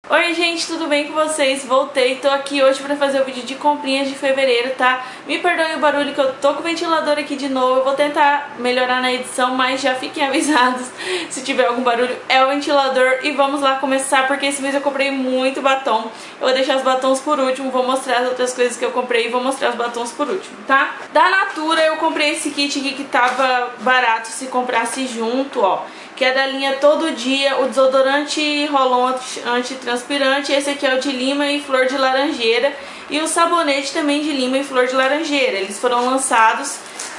Oi gente, tudo bem com vocês? Voltei, tô aqui hoje pra fazer o vídeo de comprinhas de fevereiro, tá? Me perdoem o barulho que eu tô com o ventilador aqui de novo, eu vou tentar melhorar na edição, mas já fiquem avisados se tiver algum barulho, é o ventilador. E vamos lá começar, porque esse mês eu comprei muito batom. Eu vou deixar os batons por último, vou mostrar as outras coisas que eu comprei e vou mostrar os batons por último, tá? Da Natura eu comprei esse kit aqui que tava barato se comprasse junto, ó, que é da linha Todo Dia, o desodorante Roll-On antitranspirante. Esse aqui é o de lima e flor de laranjeira, e o sabonete também de lima e flor de laranjeira. Eles foram lançados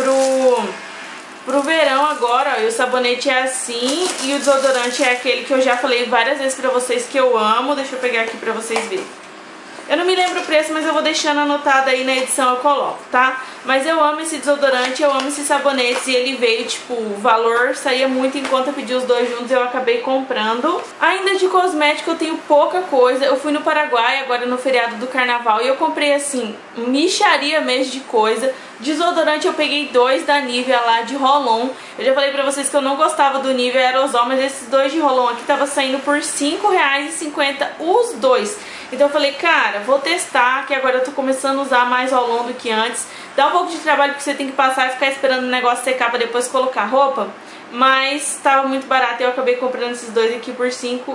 pro verão agora, ó, e o sabonete é assim, e o desodorante é aquele que eu já falei várias vezes pra vocês que eu amo. Deixa eu pegar aqui pra vocês verem. Eu não me lembro o preço, mas eu vou deixando anotado aí na edição, eu coloco, tá? Mas eu amo esse desodorante, eu amo esses sabonetes, e ele veio, tipo, o valor saía muito em conta, pedi os dois juntos e eu acabei comprando. Ainda de cosmético eu tenho pouca coisa. Eu fui no Paraguai agora no feriado do carnaval e eu comprei, assim, mixaria mesmo de coisa. Desodorante eu peguei dois da Nivea lá de Roll-On. Eu já falei pra vocês que eu não gostava do Nivea aerosol, mas esses dois de Roll-On aqui tava saindo por R$5,50 os dois. Então eu falei, cara, vou testar, que agora eu tô começando a usar mais Roll-On do que antes. Dá um pouco de trabalho porque você tem que passar e ficar esperando o negócio secar pra depois colocar roupa, mas tava muito barato e eu acabei comprando esses dois aqui por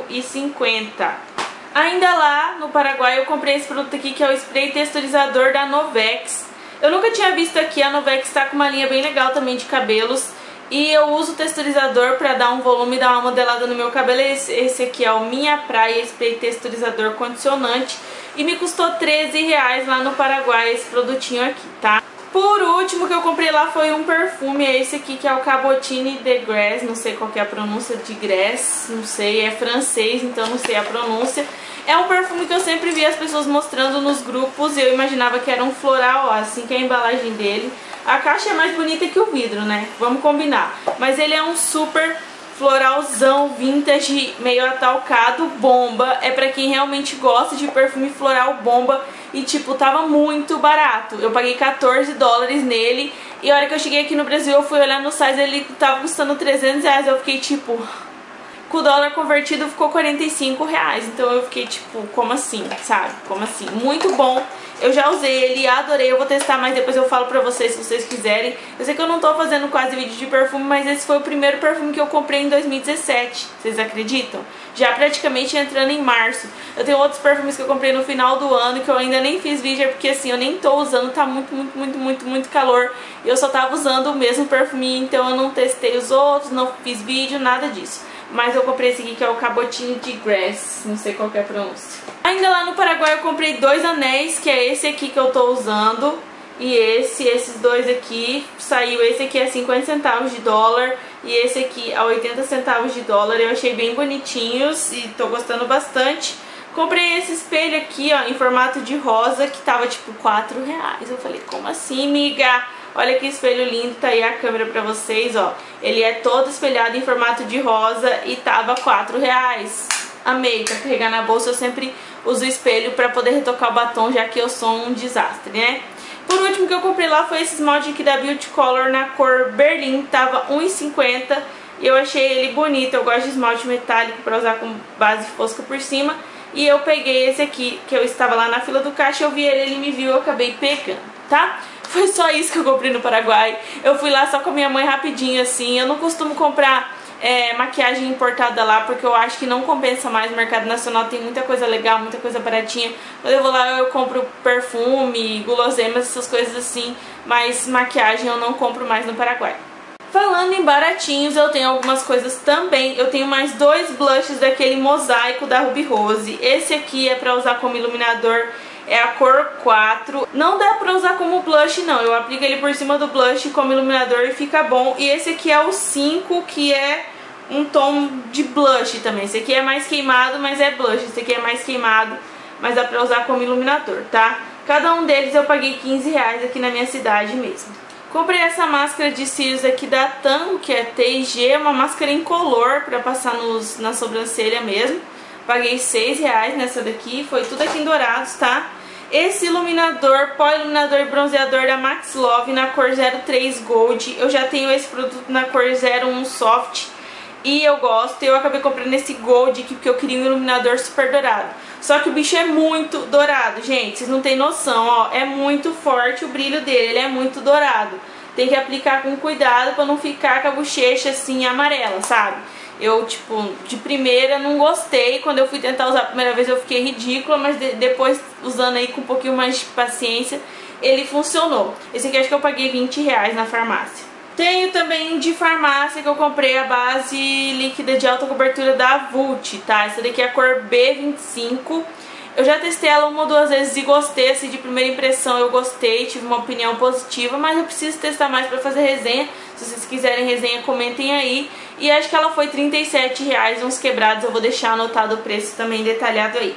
R$5,50. Ainda lá no Paraguai eu comprei esse produto aqui, que é o spray texturizador da Novex. Eu nunca tinha visto aqui, a Novex tá com uma linha bem legal também de cabelos. E eu uso o texturizador pra dar um volume e dar uma modelada no meu cabelo. Esse aqui é o Minha Praia Spray Texturizador Condicionante. E me custou R$13 lá no Paraguai esse produtinho aqui, tá? Por último, que eu comprei lá foi um perfume, é esse aqui, que é o Cabotine de Grasse. Não sei qual que é a pronúncia de Grasse, não sei, é francês, então não sei a pronúncia. É um perfume que eu sempre vi as pessoas mostrando nos grupos e eu imaginava que era um floral, ó, assim que é a embalagem dele. A caixa é mais bonita que o vidro, né? Vamos combinar. Mas ele é um super floralzão vintage, meio atalcado, bomba. É pra quem realmente gosta de perfume floral bomba. E tipo, tava muito barato. Eu paguei $14 nele. E a hora que eu cheguei aqui no Brasil, eu fui olhar no site, ele tava custando R$300. Eu fiquei tipo... Com o dólar convertido ficou R$45. Então eu fiquei tipo, como assim, sabe? Como assim? Muito bom. Eu já usei ele, adorei. Eu vou testar, mas depois eu falo pra vocês se vocês quiserem. Eu sei que eu não tô fazendo quase vídeo de perfume, mas esse foi o primeiro perfume que eu comprei em 2017. Vocês acreditam? Já praticamente entrando em março. Eu tenho outros perfumes que eu comprei no final do ano que eu ainda nem fiz vídeo, porque assim, eu nem tô usando, tá muito calor. E eu só tava usando o mesmo perfume, então eu não testei os outros, não fiz vídeo, nada disso. Mas eu comprei esse aqui, que é o Cabotine de Grasse, não sei qual que é a pronúncia. Ainda lá no Paraguai eu comprei dois anéis, que é esse aqui que eu tô usando e esses dois aqui. Saiu, esse aqui é 50 centavos de dólar e esse aqui a 80 centavos de dólar. Eu achei bem bonitinhos e tô gostando bastante. Comprei esse espelho aqui, ó, em formato de rosa, que tava tipo R$4. Eu falei, como assim, amiga? Olha que espelho lindo, tá aí a câmera pra vocês, ó. Ele é todo espelhado em formato de rosa e tava R$4. Amei, pra carregar na bolsa. Eu sempre uso o espelho pra poder retocar o batom, já que eu sou um desastre, né? Por último que eu comprei lá foi esse esmalte aqui da Beauty Color na cor Berlim, tava R$1,50. E eu achei ele bonito, eu gosto de esmalte metálico pra usar com base fosca por cima. E eu peguei esse aqui, que eu estava lá na fila do caixa, eu vi ele, ele me viu, eu acabei pegando, tá? Foi só isso que eu comprei no Paraguai. Eu fui lá só com a minha mãe rapidinho, assim. Eu não costumo comprar maquiagem importada lá, porque eu acho que não compensa mais. No mercado nacional tem muita coisa legal, muita coisa baratinha. Quando eu vou lá eu compro perfume, guloseimas, essas coisas assim. Mas maquiagem eu não compro mais no Paraguai. Falando em baratinhos, eu tenho algumas coisas também. Eu tenho mais dois blushes daquele mosaico da Ruby Rose. Esse aqui é pra usar como iluminador. É a cor 4. Não dá pra usar como blush, não. Eu aplico ele por cima do blush como iluminador e fica bom. E esse aqui é o 5, que é um tom de blush também. Esse aqui é mais queimado, mas é blush. Esse aqui é mais queimado, mas dá pra usar como iluminador, tá? Cada um deles eu paguei R$15 aqui na minha cidade mesmo. Comprei essa máscara de cílios aqui da Tango, que é TG, uma máscara incolor pra passar na sobrancelha mesmo. Paguei R$6 nessa daqui, foi tudo aqui em Dourados, tá? Esse iluminador, pó iluminador e bronzeador da Max Love na cor 03 Gold. Eu já tenho esse produto na cor 01 Soft. e eu gosto. Eu acabei comprando esse Gold aqui porque eu queria um iluminador super dourado. Só que o bicho é muito dourado, gente, vocês não tem noção, ó. É muito forte o brilho dele, ele é muito dourado. Tem que aplicar com cuidado pra não ficar com a bochecha assim amarela, sabe? Eu, tipo, de primeira não gostei. Quando eu fui tentar usar a primeira vez eu fiquei ridícula, mas depois usando aí com um pouquinho mais de paciência, ele funcionou. Esse aqui acho que eu paguei R$20 na farmácia. Tenho também de farmácia que eu comprei a base líquida de alta cobertura da Vult, tá? Essa daqui é a cor B25. Eu já testei ela uma ou duas vezes e gostei, assim, de primeira impressão eu gostei, tive uma opinião positiva, mas eu preciso testar mais pra fazer resenha. Se vocês quiserem resenha, comentem aí. E acho que ela foi R$37, uns quebrados, eu vou deixar anotado o preço também detalhado aí.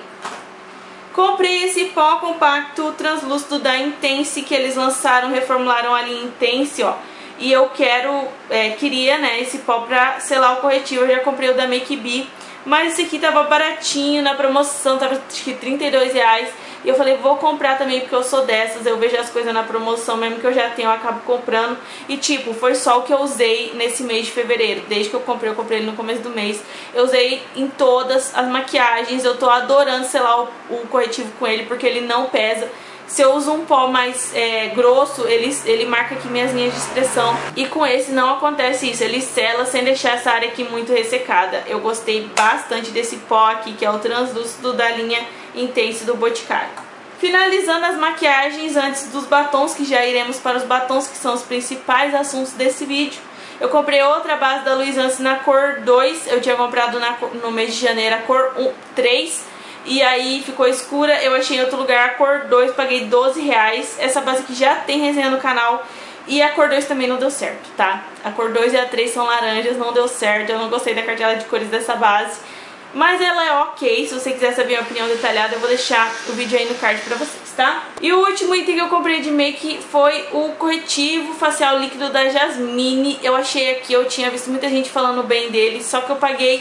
Comprei esse pó compacto translúcido da Intense, que eles lançaram, reformularam a linha Intense, ó. E eu queria, né, esse pó pra selar o corretivo. Eu já comprei o da Make Be, mas esse aqui tava baratinho na promoção, tava acho que R$32. E eu falei, vou comprar também porque eu sou dessas, eu vejo as coisas na promoção, mesmo que eu já tenho, eu acabo comprando. E tipo, foi só o que eu usei nesse mês de fevereiro. Desde que eu comprei ele no começo do mês. Eu usei em todas as maquiagens, eu tô adorando selar o corretivo com ele porque ele não pesa. Se eu uso um pó mais grosso, ele marca aqui minhas linhas de expressão. E com esse não acontece isso, ele sela sem deixar essa área aqui muito ressecada. Eu gostei bastante desse pó aqui, que é o translúcido da linha Intense do Boticário. Finalizando as maquiagens antes dos batons, que já iremos para os batons, que são os principais assuntos desse vídeo. Eu comprei outra base da Luiz Anse na cor 2, eu tinha comprado no mês de janeiro a cor 3. E aí ficou escura, eu achei em outro lugar a cor 2, paguei R$12. Essa base aqui já tem resenha no canal. E a cor 2 também não deu certo, tá? A cor 2 e a 3 são laranjas, não deu certo. Eu não gostei da cartela de cores dessa base. Mas ela é ok, se você quiser saber a minha opinião detalhada, eu vou deixar o vídeo aí no card pra vocês, tá? E o último item que eu comprei de make foi o corretivo facial líquido da Jasmine. Eu achei aqui, eu tinha visto muita gente falando bem dele, só que eu paguei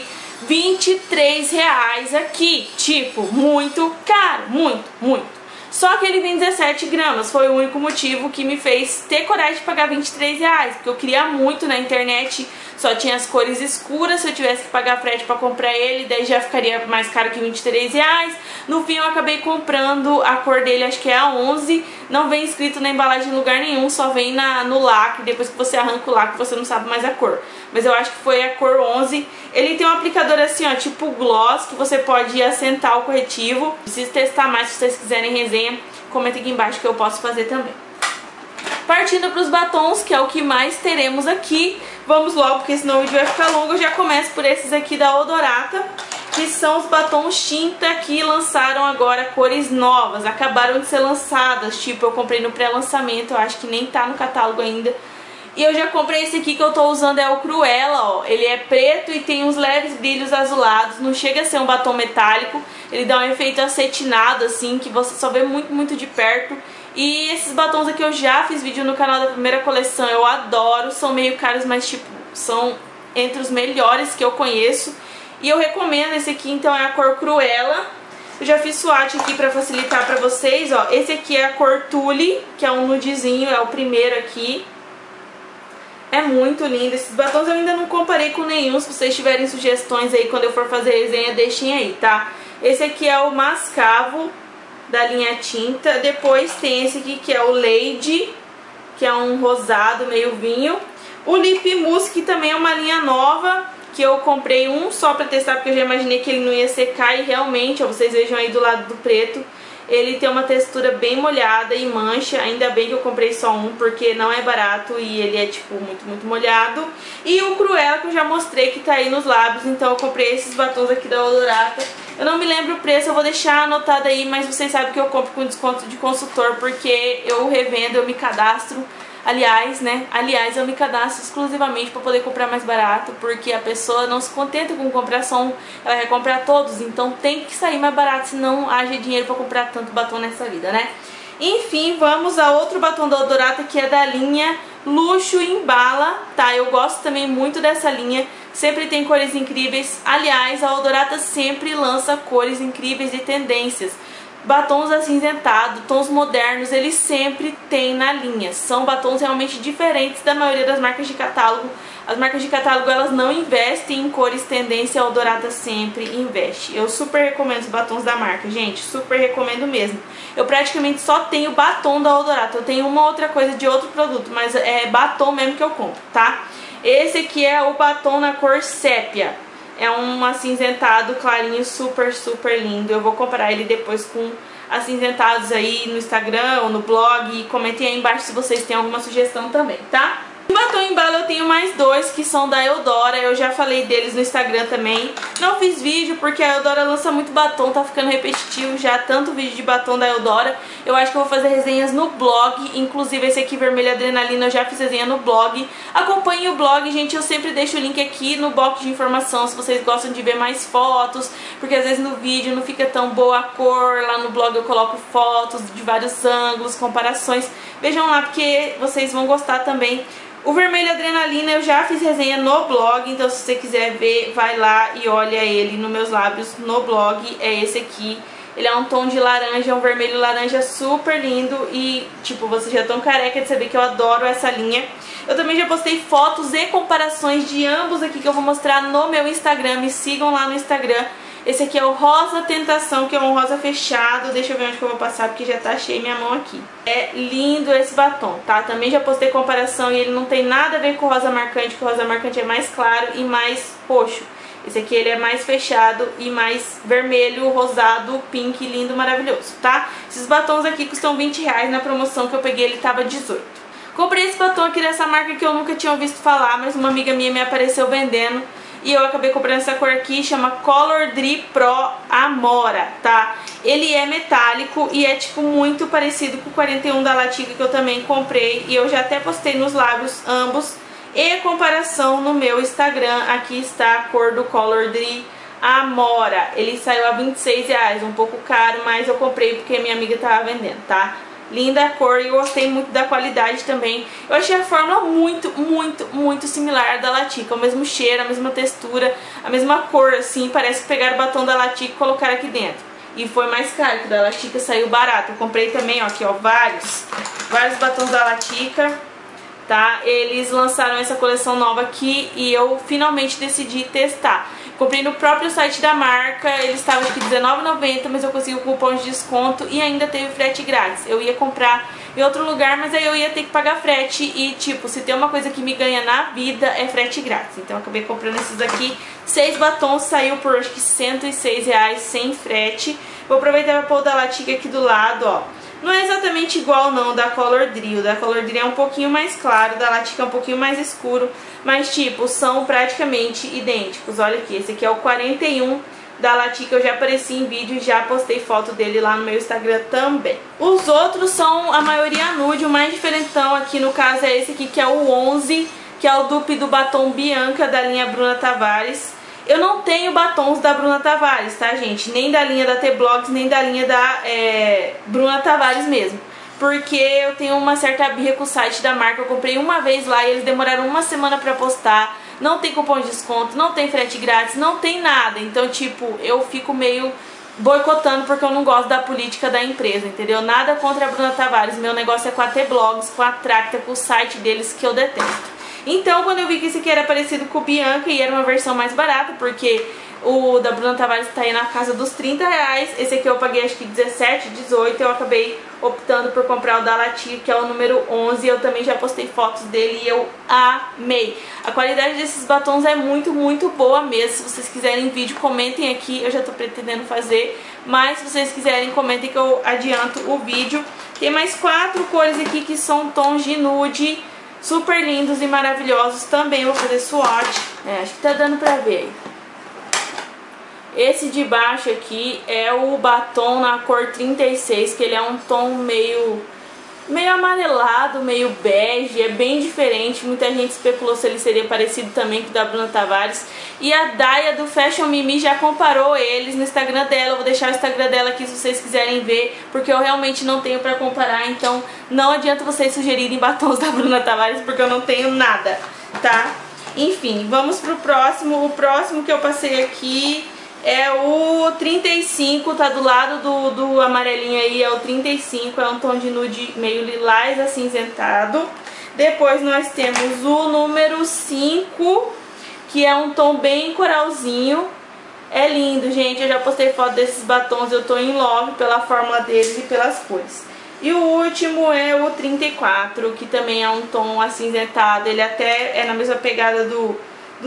R$23 aqui, tipo, muito caro, muito. Só que ele vem 17 gramas, foi o único motivo que me fez ter coragem de pagar R$23, porque eu queria muito na internet, só tinha as cores escuras, se eu tivesse que pagar frete pra comprar ele, daí já ficaria mais caro que R$23. No fim eu acabei comprando a cor dele, acho que é a 11, não vem escrito na embalagem em lugar nenhum, só vem no lacre, depois que você arranca o lacre você não sabe mais a cor. Mas eu acho que foi a cor 11. Ele tem um aplicador assim, ó, tipo gloss, que você pode assentar o corretivo. Preciso testar mais, se vocês quiserem resenha, comenta aqui embaixo que eu posso fazer também. Partindo para os batons, que é o que mais teremos aqui. Vamos logo, porque senão o vídeo vai ficar longo. Eu já começo por esses aqui da Odorata, que são os batons tinta que lançaram agora cores novas. Acabaram de ser lançadas, tipo, eu comprei no pré-lançamento, eu acho que nem tá no catálogo ainda. E eu já comprei esse aqui que eu tô usando, é o Cruella, ó. Ele é preto e tem uns leves brilhos azulados. Não chega a ser um batom metálico. Ele dá um efeito acetinado, assim, que você só vê muito de perto. E esses batons aqui eu já fiz vídeo no canal da primeira coleção. Eu adoro, são meio caros, mas tipo, são entre os melhores que eu conheço. E eu recomendo esse aqui, então é a cor Cruella. Eu já fiz swatch aqui pra facilitar pra vocês, ó. Esse aqui é a cor Tule, que é um nudezinho, é o primeiro aqui. É muito lindo. Esses batons eu ainda não comparei com nenhum. Se vocês tiverem sugestões aí quando eu for fazer resenha, deixem aí, tá? Esse aqui é o Mascavo, da linha tinta. Depois tem esse aqui que é o Lady, que é um rosado meio vinho. O Lip Mousse, que também é uma linha nova, que eu comprei um só pra testar, porque eu já imaginei que ele não ia secar. E realmente, ó, vocês vejam aí do lado do preto, ele tem uma textura bem molhada e mancha. Ainda bem que eu comprei só um, porque não é barato e ele é tipo muito molhado. E o Cruella, que eu já mostrei, que tá aí nos lábios. Então eu comprei esses batons aqui da Odorata. Eu não me lembro o preço, eu vou deixar anotado aí, mas vocês sabem que eu compro com desconto de consultor, porque eu revendo, eu me cadastro. Aliás, eu me cadastro exclusivamente para poder comprar mais barato, porque a pessoa não se contenta com comprar só um, ela quer comprar todos, então tem que sair mais barato, senão haja dinheiro para comprar tanto batom nessa vida, né? Enfim, vamos a outro batom da Odorata, que é da linha Luxo em Bala, tá? Eu gosto também muito dessa linha, sempre tem cores incríveis. Aliás, a Odorata sempre lança cores incríveis e tendências. batons acinzentados, tons modernos, eles sempre têm na linha. São batons realmente diferentes da maioria das marcas de catálogo. As marcas de catálogo, elas não investem em cores tendência, a Odorata sempre investe. Eu super recomendo os batons da marca, gente, super recomendo mesmo. Eu praticamente só tenho batom da Odorata, eu tenho uma outra coisa de outro produto, mas é batom mesmo que eu compro, tá? Esse aqui é o batom na cor sépia. É um acinzentado clarinho, super, super lindo. Eu vou comparar ele depois com acinzentados aí no Instagram ou no blog. E comentem aí embaixo se vocês têm alguma sugestão também, tá? Em batom em bala eu tenho mais dois que são da Eudora. Eu já falei deles no Instagram também. Não fiz vídeo porque a Eudora lança muito batom, tá ficando repetitivo já, tanto vídeo de batom da Eudora. Eu acho que eu vou fazer resenhas no blog. Inclusive esse aqui, Vermelho Adrenalina, eu já fiz resenha no blog. Acompanhe o blog, gente, eu sempre deixo o link aqui no box de informação se vocês gostam de ver mais fotos, porque às vezes no vídeo não fica tão boa a cor. Lá no blog eu coloco fotos de vários ângulos, comparações. Vejam lá porque vocês vão gostar também. O Vermelho Adrenalina eu já fiz resenha no blog, então se você quiser ver, vai lá e olha ele nos meus lábios no blog. É esse aqui. Ele é um tom de laranja, um vermelho laranja super lindo e, tipo, vocês já estão careca de saber que eu adoro essa linha. Eu também já postei fotos e comparações de ambos aqui que eu vou mostrar no meu Instagram. Me sigam lá no Instagram. Esse aqui é o Rosa Tentação, que é um rosa fechado. Deixa eu ver onde que eu vou passar, porque já tá cheio minha mão aqui. É lindo esse batom, tá? Também já postei comparação e ele não tem nada a ver com o rosa marcante, que o rosa marcante é mais claro e mais roxo. Esse aqui ele é mais fechado e mais vermelho, rosado, pink, lindo, maravilhoso, tá? Esses batons aqui custam R$20, na promoção que eu peguei ele tava 18. Comprei esse batom aqui dessa marca que eu nunca tinha ouvido falar, mas uma amiga minha me apareceu vendendo. E eu acabei comprando essa cor aqui, chama Color Dri Pro Amora, tá? Ele é metálico e é tipo muito parecido com o 41 da Latica que eu também comprei. E eu já até postei nos lábios ambos. E a comparação no meu Instagram, aqui está a cor do Color Dri Amora. Ele saiu a R$26, um pouco caro, mas eu comprei porque minha amiga tava vendendo, tá? Linda a cor e eu gostei muito da qualidade também. Eu achei a fórmula muito similar à da Latica. O mesmo cheiro, a mesma textura, a mesma cor, assim. Parece que pegaram o batom da Latica e colocaram aqui dentro. E foi mais caro, que o da Latica saiu barato. Eu comprei também, ó, aqui, ó, vários batons da Latica, tá? Eles lançaram essa coleção nova aqui e eu finalmente decidi testar. Comprei no próprio site da marca, ele estava aqui R$19,90, mas eu consegui o cupom de desconto e ainda teve frete grátis. Eu ia comprar em outro lugar, mas aí eu ia ter que pagar frete e, tipo, se tem uma coisa que me ganha na vida é frete grátis. Então eu acabei comprando esses aqui. 6 batons, saiu por acho que R$106 sem frete. Vou aproveitar para pôr o da Latica aqui do lado, ó. Não é exatamente igual não da Color Dri. O da Color Dri é um pouquinho mais claro, o da Latica é um pouquinho mais escuro. Mas tipo, são praticamente idênticos. Olha aqui, esse aqui é o 41 da Latica. Eu já apareci em vídeo e já postei foto dele lá no meu Instagram também. Os outros são a maioria nude. O mais diferentão aqui no caso é esse aqui, que é o 11, que é o dupe do batom Bianca da linha Bruna Tavares. Eu não tenho batons da Bruna Tavares, tá, gente? Nem da linha da T-Blogs, nem da linha da Bruna Tavares mesmo. Porque eu tenho uma certa birra com o site da marca. Eu comprei uma vez lá e eles demoraram uma semana pra postar. Não tem cupom de desconto, não tem frete grátis, não tem nada. Então, tipo, eu fico meio boicotando porque eu não gosto da política da empresa, entendeu? Nada contra a Bruna Tavares. Meu negócio é com a T-Blogs, com a Tracta, com o site deles que eu detesto. Então, quando eu vi que esse aqui era parecido com o Bianca e era uma versão mais barata, porque o da Bruna Tavares tá aí na casa dos R$30, esse aqui eu paguei acho que 17, 18, eu acabei optando por comprar o da Latica, que é o número 11, eu também já postei fotos dele e eu amei. A qualidade desses batons é muito boa mesmo. Se vocês quiserem vídeo, comentem aqui, eu já tô pretendendo fazer, mas se vocês quiserem, comentem que eu adianto o vídeo. Tem mais 4 cores aqui que são tons de nude, super lindos e maravilhosos. Também vou fazer swatch. Acho que tá dando pra ver aí. Esse de baixo aqui é o batom na cor 36, que ele é um tom meio amarelado, meio bege, é bem diferente. Muita gente especulou se ele seria parecido também com o da Bruna Tavares. E a Daya do Fashion Mimi já comparou eles no Instagram dela. Eu vou deixar o Instagram dela aqui se vocês quiserem ver, porque eu realmente não tenho pra comparar. Então não adianta vocês sugerirem batons da Bruna Tavares, porque eu não tenho nada, tá? Enfim, vamos pro próximo. O próximo que eu passei aqui é o 35, tá do lado do amarelinho aí, é o 35, é um tom de nude meio lilás acinzentado. Depois nós temos o número 5, que é um tom bem coralzinho. É lindo, gente, eu já postei foto desses batons, eu tô em love pela fórmula deles e pelas cores. E o último é o 34, que também é um tom acinzentado, ele até é na mesma pegada do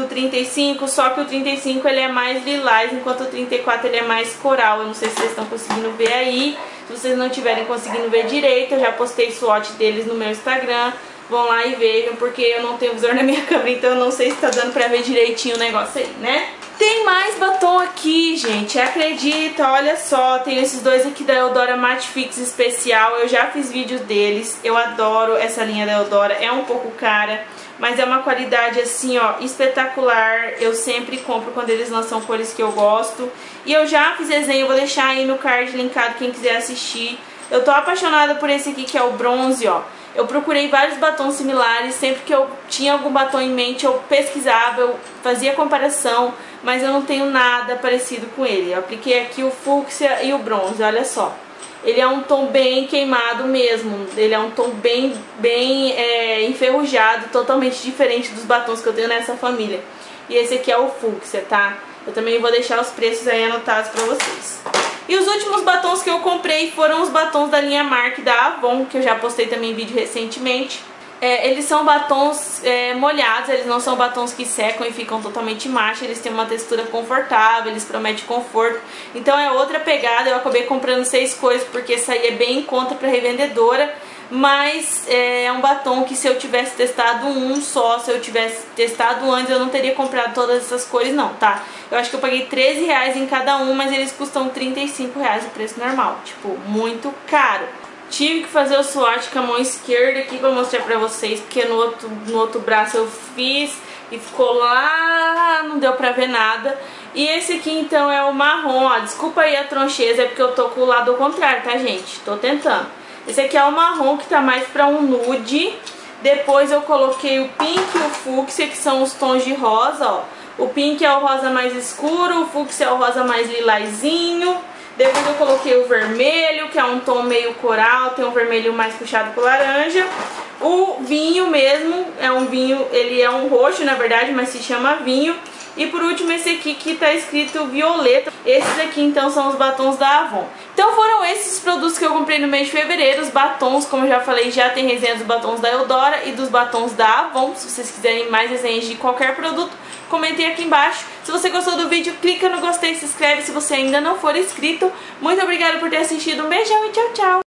35, só que o 35 ele é mais lilás, enquanto o 34 ele é mais coral. Eu não sei se vocês estão conseguindo ver aí. Se vocês não estiverem conseguindo ver direito, eu já postei swatch deles no meu Instagram. Vão lá e vejam, porque eu não tenho visor na minha câmera, então eu não sei se tá dando pra ver direitinho o negócio aí, né? Tem mais batom aqui, gente, acredita, olha só, tem esses dois aqui da Eudora Matte Fix Especial, eu já fiz vídeos deles, eu adoro essa linha da Eudora, é um pouco cara, mas é uma qualidade assim, ó, espetacular, eu sempre compro quando eles lançam cores que eu gosto, e eu já fiz desenho, eu vou deixar aí no card linkado quem quiser assistir. Eu tô apaixonada por esse aqui que é o bronze, ó. Eu procurei vários batons similares, sempre que eu tinha algum batom em mente eu pesquisava, eu fazia comparação, mas eu não tenho nada parecido com ele. Eu apliquei aqui o fúcsia e o bronze, olha só. Ele é um tom bem queimado mesmo, ele é um tom bem enferrujado, totalmente diferente dos batons que eu tenho nessa família. E esse aqui é o fúcsia, tá? Eu também vou deixar os preços aí anotados pra vocês. E os últimos batons que eu comprei foram os batons da linha Marc da Avon, que eu já postei também em vídeo recentemente. Eles são batons molhados, eles não são batons que secam e ficam totalmente macho, eles têm uma textura confortável, eles prometem conforto. Então é outra pegada, eu acabei comprando 6 coisas porque essa aí é bem em conta para revendedora. Mas é um batom que se eu tivesse testado um só, se eu tivesse testado antes, eu não teria comprado todas essas cores não, tá? Eu acho que eu paguei R$13 em cada um, mas eles custam R$35 o preço normal, tipo, muito caro. Tive que fazer o swatch com a mão esquerda aqui pra mostrar pra vocês, porque no outro braço eu fiz e ficou lá, não deu pra ver nada. E esse aqui então é o marrom, ó, desculpa aí a troncheza, é porque eu tô com o lado ao contrário, tá gente? Tô tentando. Esse aqui é o marrom, que tá mais pra um nude. Depois eu coloquei o pink e o fúcsia, que são os tons de rosa, ó. O pink é o rosa mais escuro, o fúcsia é o rosa mais lilazinho. Depois eu coloquei o vermelho, que é um tom meio coral, tem um vermelho mais puxado pro laranja. O vinho mesmo, é um vinho, ele é um roxo na verdade, mas se chama vinho. E por último esse aqui que tá escrito violeta. Esses aqui então são os batons da Avon. Então foram esses produtos que eu comprei no mês de fevereiro. Os batons, como eu já falei, já tem resenha dos batons da Eudora e dos batons da Avon. Se vocês quiserem mais resenhas de qualquer produto, comentem aqui embaixo. Se você gostou do vídeo, clica no gostei e se inscreve se você ainda não for inscrito. Muito obrigada por ter assistido, um beijão e tchau, tchau!